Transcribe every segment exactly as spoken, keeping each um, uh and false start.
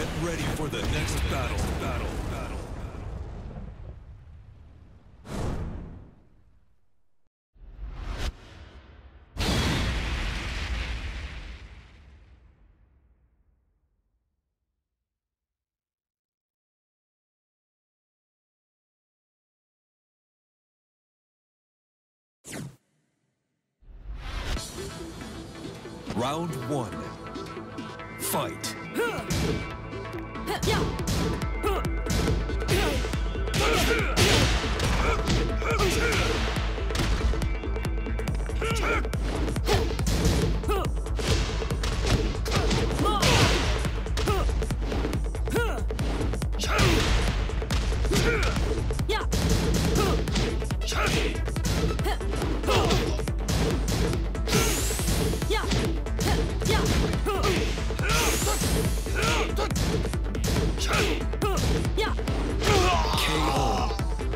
Get ready for the next battle. Battle. Battle. Round one. Fight. K O.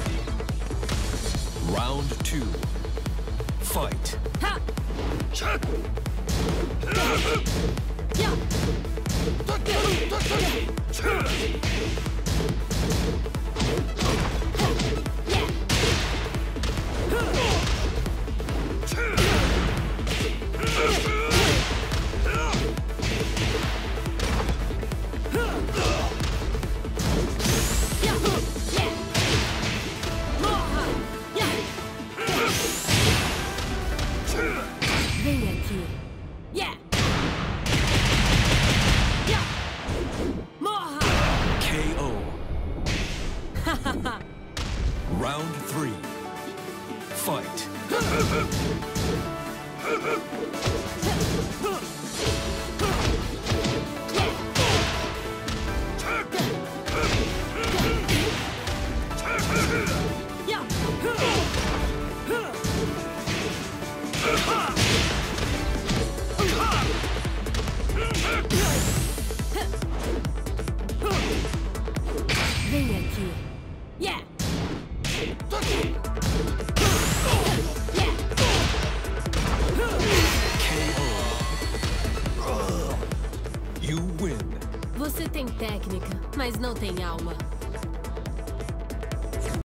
Round two. Fight. Vem aqui. Yeah. Yeah. Morra. K O. Round three. Fight. Vem aqui. Yeah. K O. You win. Você tem técnica, mas não tem alma.